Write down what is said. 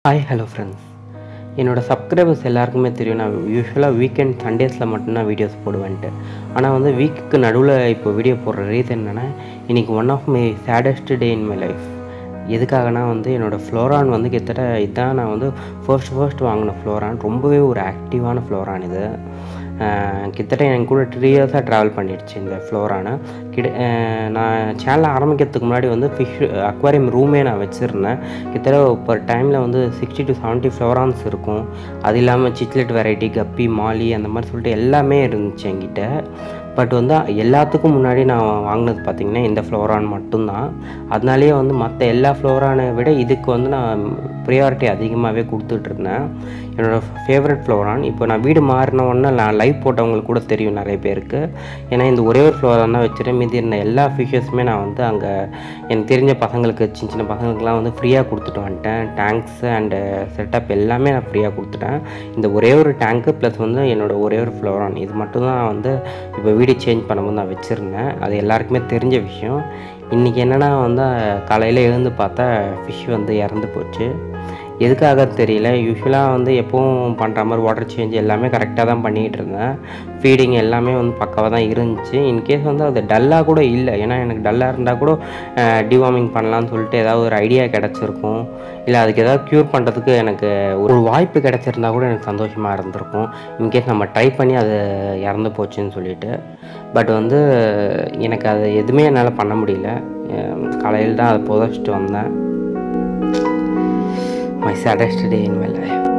Hi hello friends, என்னோடய subscribers எல்லாருக்குமே தெரியும். நான் யூஸ்வலாக வீக்கெண்ட் சண்டேஸில் மட்டும்தான் வீடியோஸ் போடுவேன்ட்டு. ஆனால் வந்து வீக்குக்கு நடுவில் இப்போ வீடியோ போடுற ரீசன் என்னென்னா, இன்றைக்கி one of my saddest day in my life. எதுக்காகனா வந்து என்னோடய ஃப்ளோரான் வந்து கிட்டத்தட்ட இதுதான் நான் வந்து ஃபர்ஸ்ட் வாங்கின ஃப்ளோரான். ரொம்பவே ஒரு ஆக்டிவான ஃப்ளோரான் இது. கிட்டத்தட்ட என் கூட 3 இயர்ஸாக ட்ராவல் பண்ணிடுச்சு இந்த ஃப்ளோரானை. நான் சேனலை ஆரம்பிக்கிறதுக்கு முன்னாடி வந்து ஃபிஷ் அக்வாரியம் ரூமே நான் வச்சுருந்தேன். கிட்டத்தட்ட ஒரு டைமில் வந்து 60 to 70 ஃப்ளோரான்ஸ் இருக்கும். அது இல்லாமல் சிக்லெட் வெரைட்டி, கப்பி, மாலி அந்த மாதிரி சொல்லிட்டு எல்லாமே இருந்துச்சு என்கிட்ட. பட் வந்து எல்லாத்துக்கும் முன்னாடி நான் வாங்கினது பார்த்திங்கன்னா இந்த ஃப்ளோரான் மட்டும்தான். அதனாலேயே வந்து மற்ற எல்லா ஃப்ளோரானை விட இதுக்கு வந்து நான் ப்ரியாரிட்டி அதிகமாகவே கொடுத்துட்ருந்தேன். என்னோடய ஃபேவரட் ஃப்ளோரான். இப்போ நான் வீடு மாறின உடனே நான் லைவ் போட்டவங்களுக்கு கூட தெரியும் நிறைய பேருக்கு. ஏன்னா இந்த ஒரே ஒரு ஃப்ளோரான் தான் வச்சுருக்கேன். மீதி இருந்த எல்லா ஃபிஷ்ஷஸுமே நான் வந்து அங்கே எனக்கு தெரிஞ்ச பசங்களுக்கு, சின்ன பசங்களுக்குலாம் வந்து ஃப்ரீயாக கொடுத்துட்டு வந்துட்டேன். டேங்க்ஸு அண்டு செட்டப் எல்லாமே நான் ஃப்ரீயாக கொடுத்துட்டேன். இந்த ஒரே ஒரு டேங்க்கு ப்ளஸ் வந்து என்னோடய ஒரே ஒரு ஃப்ளோரான் இது மட்டும்தான் நான் வந்து இப்போ வீடு சேஞ்ச் பண்ணும்போது நான் வச்சுருந்தேன். அது எல்லாருக்குமே தெரிஞ்ச விஷயம். இன்றைக்கி என்னென்னா வந்து காலையில் எழுந்து பார்த்தா ஃபிஷ் வந்து இறந்து போச்சு. எதுக்காக தெரியல. யூஸ்வலாக வந்து எப்போவும் பண்ணுற மாதிரி வாட்டர் சேஞ்ச் எல்லாமே கரெக்டாக தான் பண்ணிக்கிட்டு இருந்தேன். ஃபீடிங் எல்லாமே வந்து பக்காவாக தான் இருந்துச்சு. இன்கேஸ் வந்து அது டல்லாக கூட இல்லை. ஏன்னா எனக்கு டல்லாக இருந்தால் கூட டிவார்மிங் பண்ணலான்னு சொல்லிட்டு ஏதாவது ஒரு ஐடியா கிடச்சிருக்கும். இல்லை அதுக்கு ஏதாவது க்யூர் பண்ணுறதுக்கு எனக்கு ஒரு வாய்ப்பு கிடச்சிருந்தா கூட எனக்கு சந்தோஷமாக இருந்திருக்கும். இன்கேஸ் நம்ம ட்ரை பண்ணி அது இறந்து போச்சுன்னு சொல்லிட்டு. பட் வந்து எனக்கு அது எதுவுமே என்னால் பண்ண முடியல. காலையில் தான் அதை புதைச்சிட்டு வந்தேன். My saddest day in my life.